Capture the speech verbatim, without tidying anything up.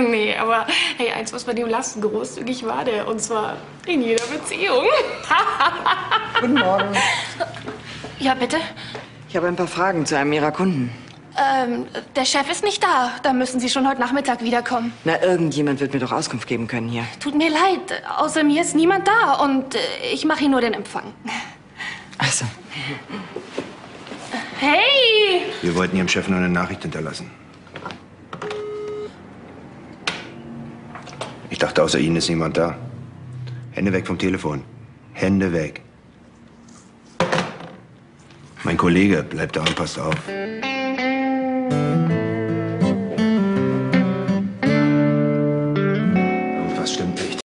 Nee, aber hey, eins muss bei dem lassen, großzügig war der. Und zwar in jeder Beziehung. Guten Morgen. Ja, bitte? Ich habe ein paar Fragen zu einem Ihrer Kunden. Ähm, der Chef ist nicht da. Da müssen Sie schon heute Nachmittag wiederkommen. Na, irgendjemand wird mir doch Auskunft geben können hier. Tut mir leid, außer mir ist niemand da und äh, ich mache Ihnen nur den Empfang. Ach so. Hey! Wir wollten Ihrem Chef nur eine Nachricht hinterlassen. Ich dachte, außer Ihnen ist niemand da. Hände weg vom Telefon. Hände weg. Mein Kollege bleibt da und passt auf.